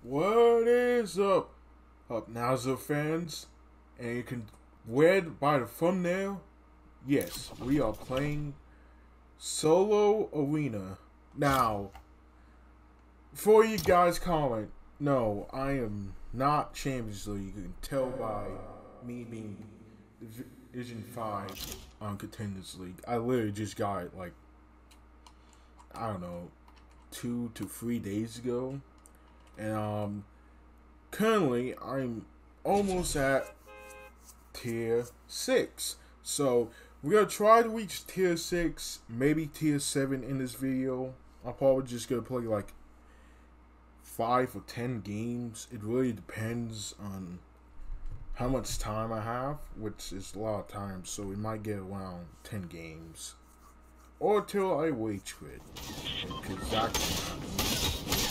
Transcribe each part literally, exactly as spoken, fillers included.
What is up, up Nowzer fans? And you can read by the thumbnail. Yes, we are playing Solo Arena. Now, before you guys comment, no, I am not Champions League. You can tell by me being Division five on Contenders League. I literally just got it like, I don't know, two to three days ago. And um, currently I'm almost at tier six. So we're gonna try to reach tier six, maybe tier seven in this video. I'm probably just gonna play like five or ten games. It really depends on how much time I have, which is a lot of time. So we might get around ten games, or till I wage quit, because that can happen.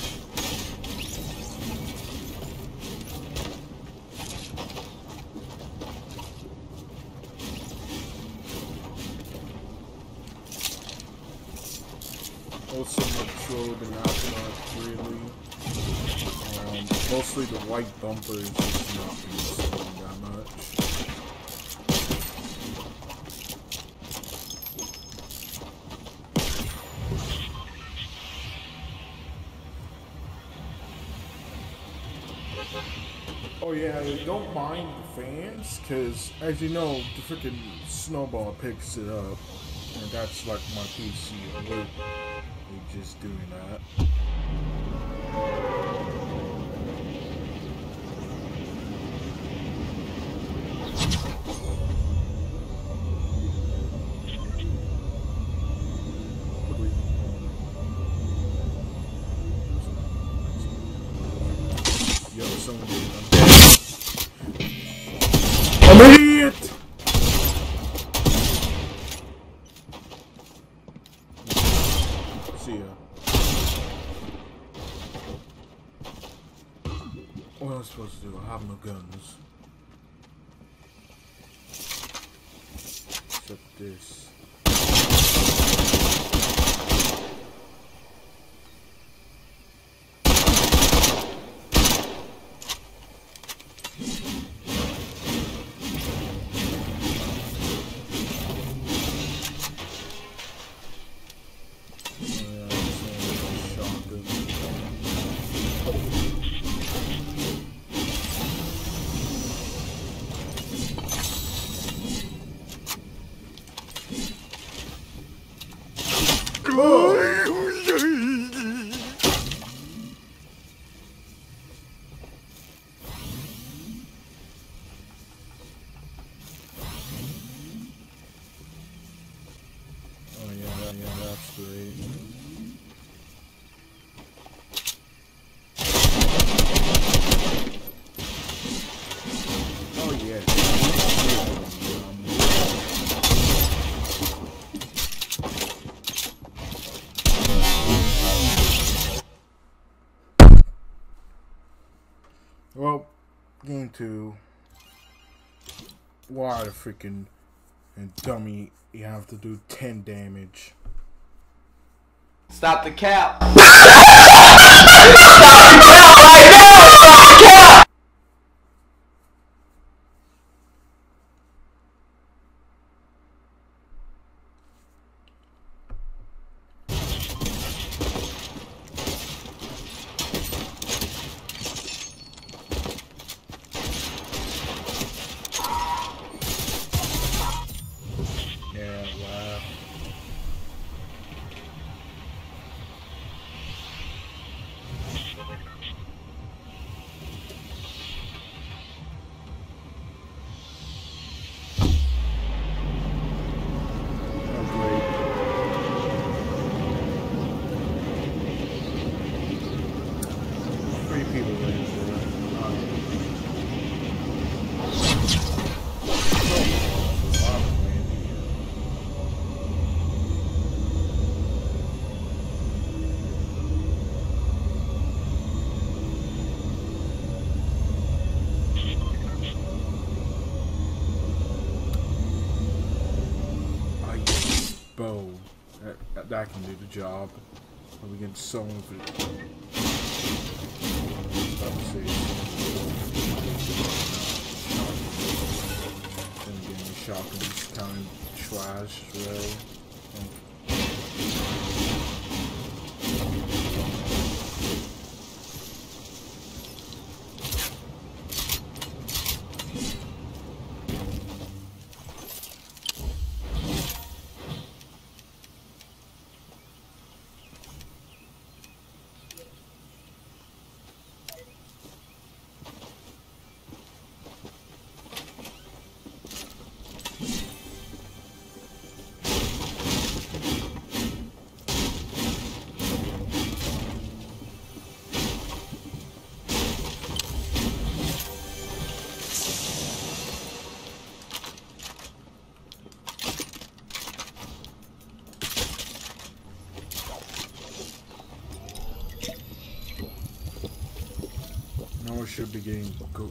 Also, control the map not really. Um, mostly the white bumper is just not using that much. Oh yeah, don't mind the fans, cause as you know, the freaking snowball picks it up, and that's like my P C alert. We're just doing that. Yo, someone did it. I'm an idiot! See ya. What am I supposed to do? I have no guns. Except this. Oh yeah, yeah, that's great. Oh yeah. Well, game two. Why the freaking and dummy, you have to do ten damage. Stop the cap. Stop the cap right now! Stop the cap! bow. That, that can do the job. Or we can summon with it. Astro. Now I should be getting go.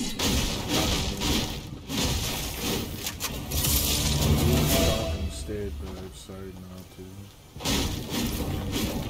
Instead, but I decided not to.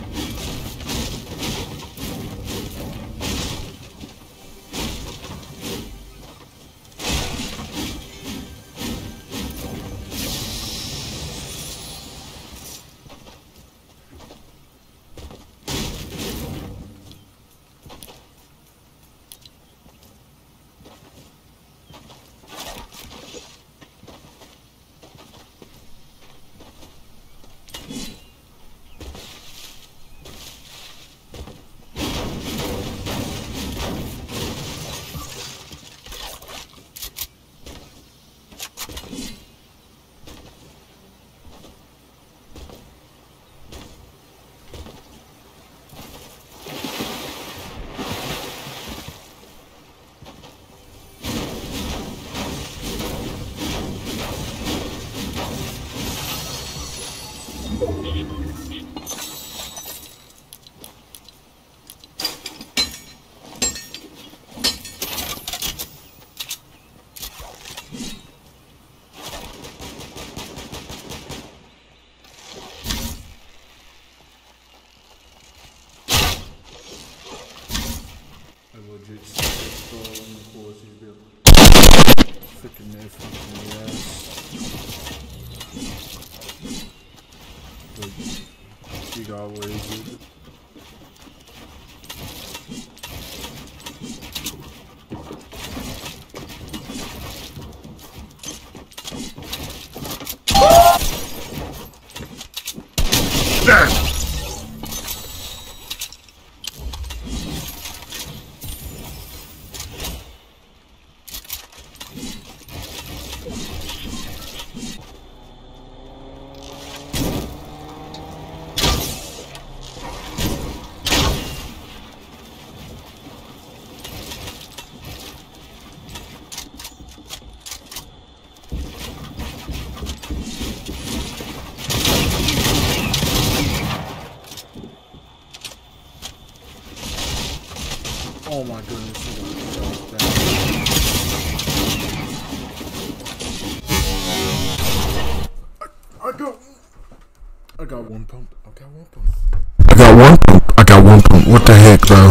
Freaking Netflix in the ass. But you got wasted. Oh my goodness. I, I got I got one pump. I got one pump. I got one pump. I got one pump. What the heck, bro?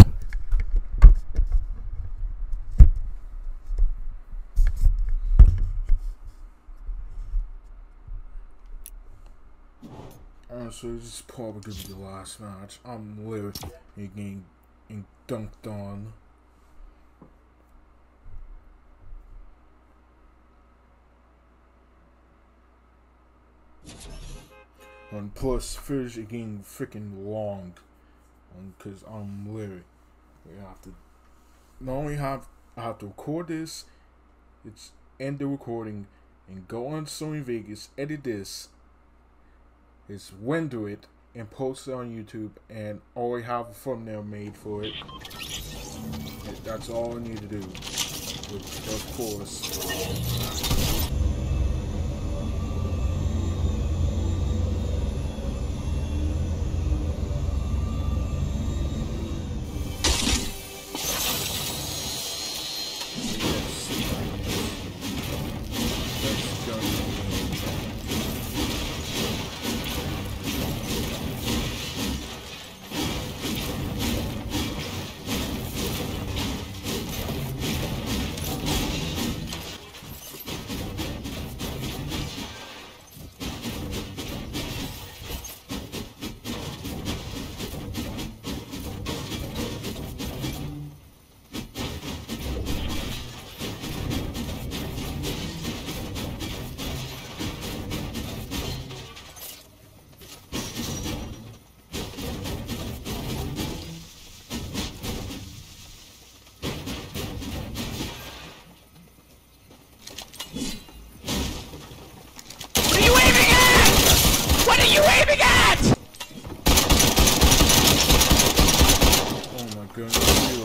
Honestly, this is probably gonna be the last match. I'm literally getting dunked on. And plus, fish getting freaking long, because I'm literally, we have to not only have I have to record this, it's end the recording and go on Sony Vegas, edit this, is render it and post it on YouTube, and already have a thumbnail made for it. That's all I need to do. Which, of course.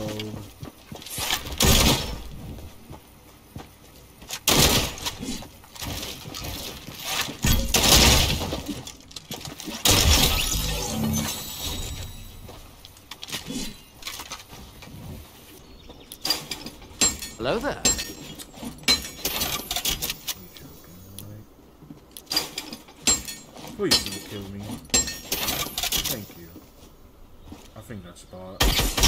reload. Hello there. Please don't kill me. Thank you. I think that's spot.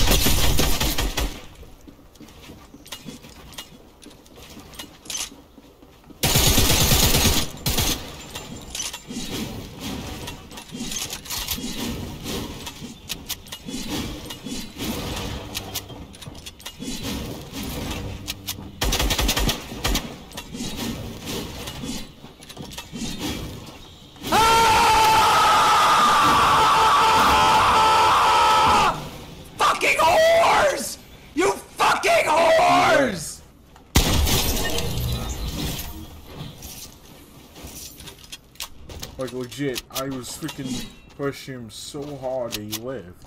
Like, legit, I was freaking pushing him so hard that he lived.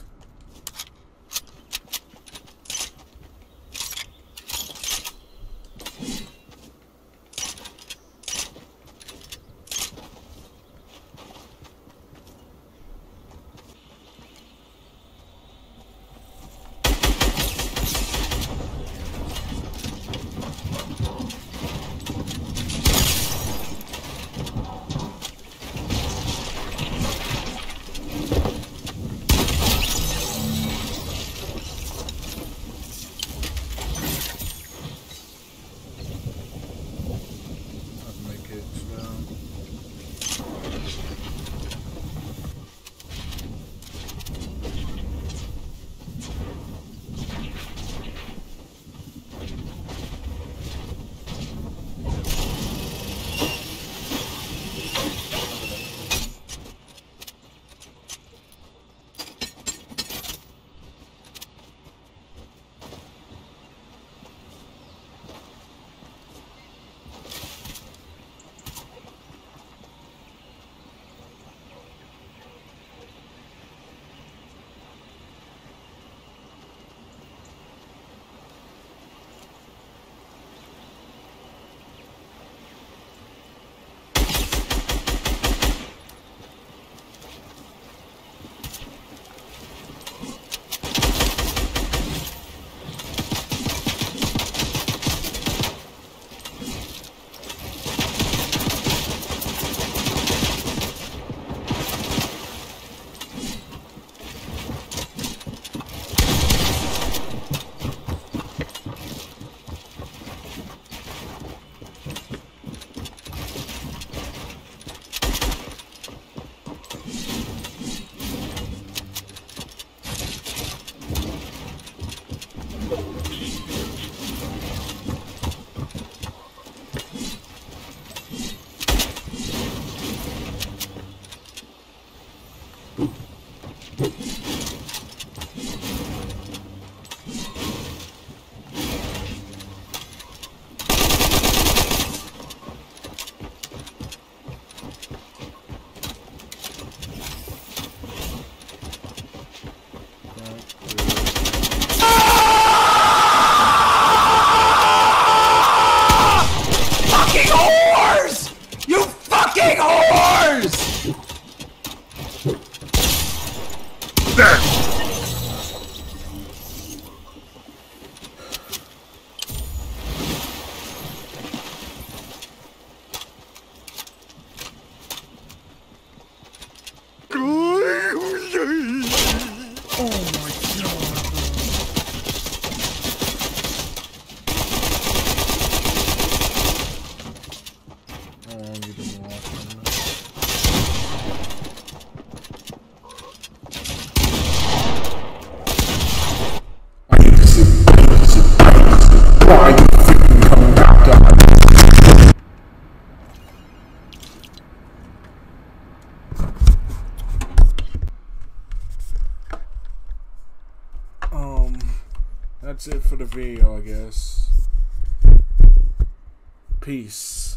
That's it for the video, I guess. Peace.